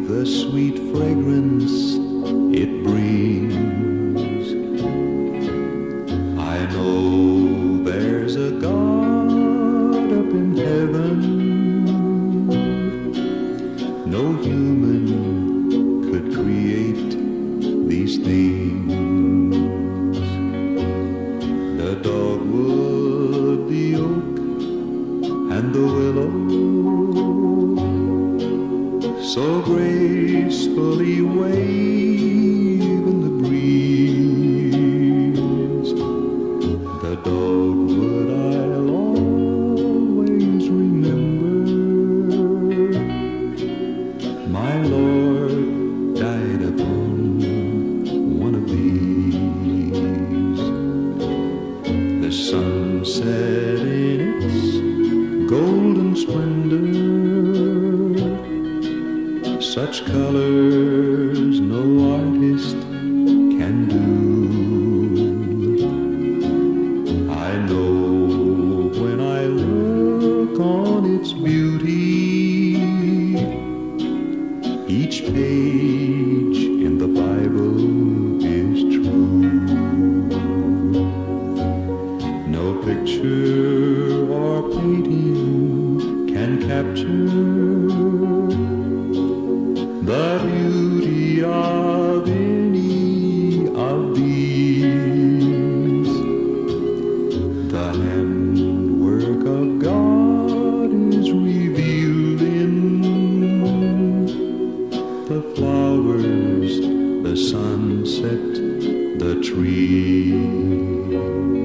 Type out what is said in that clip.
the sweet fragrance it brings. I know there's a God up in heaven. No human could create these things. The dogwood, the oak, and the willow, so gracefully wave in the breeze. The dogwood I'll always remember. My Lord died upon one of these. The sun set in its golden splendor, such colors no artist can do. I know when I look on its beauty, each page in the Bible is true. No picture or painting can capture the beauty of any of these. The handwork of God is revealed in the flowers, the sunset, the tree.